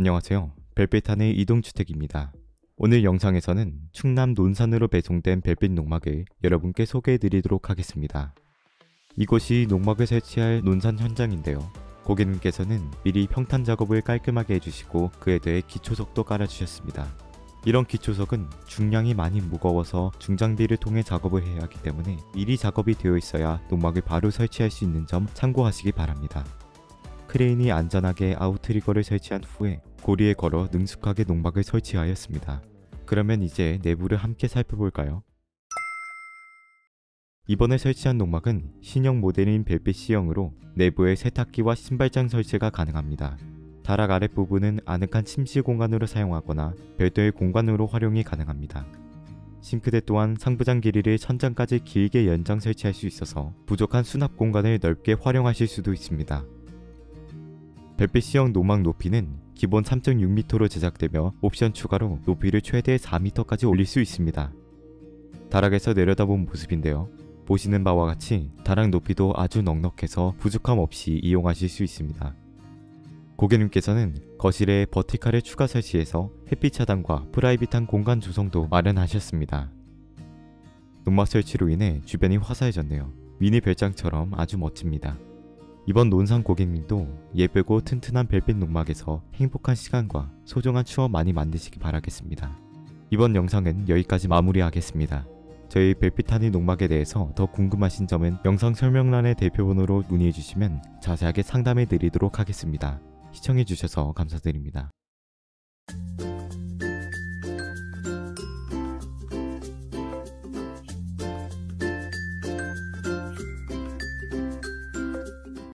안녕하세요. 별빛하늘 이동주택입니다. 오늘 영상에서는 충남 논산으로 배송된 별빛 농막을 여러분께 소개해드리도록 하겠습니다. 이곳이 농막을 설치할 논산 현장인데요. 고객님께서는 미리 평탄 작업을 깔끔하게 해주시고 그에 대해 기초석도 깔아주셨습니다. 이런 기초석은 중량이 많이 무거워서 중장비를 통해 작업을 해야 하기 때문에 미리 작업이 되어 있어야 농막을 바로 설치할 수 있는 점 참고하시기 바랍니다. 크레인이 안전하게 아웃트리거를 설치한 후에 고리에 걸어 능숙하게 농막을 설치하였습니다. 그러면 이제 내부를 함께 살펴볼까요? 이번에 설치한 농막은 신형 모델인 별빛 C형으로 내부에 세탁기와 신발장 설치가 가능합니다. 다락 아랫부분은 아늑한 침실 공간으로 사용하거나 별도의 공간으로 활용이 가능합니다. 싱크대 또한 상부장 길이를 천장까지 길게 연장 설치할 수 있어서 부족한 수납 공간을 넓게 활용하실 수도 있습니다. 별빛 C형 농막 높이는 기본 3.6m로 제작되며 옵션 추가로 높이를 최대 4m까지 올릴 수 있습니다. 다락에서 내려다본 모습인데요. 보시는 바와 같이 다락 높이도 아주 넉넉해서 부족함 없이 이용하실 수 있습니다. 고객님께서는 거실에 버티칼을 추가 설치해서 햇빛 차단과 프라이빗한 공간 조성도 마련하셨습니다. 농막 설치로 인해 주변이 화사해졌네요. 미니 별장처럼 아주 멋집니다. 이번 논산 고객님도 예쁘고 튼튼한 별빛 농막에서 행복한 시간과 소중한 추억 많이 만드시기 바라겠습니다. 이번 영상은 여기까지 마무리하겠습니다. 저희 별빛하늘 농막에 대해서 더 궁금하신 점은 영상 설명란의 대표번호로 문의해주시면 자세하게 상담해 드리도록 하겠습니다. 시청해주셔서 감사드립니다.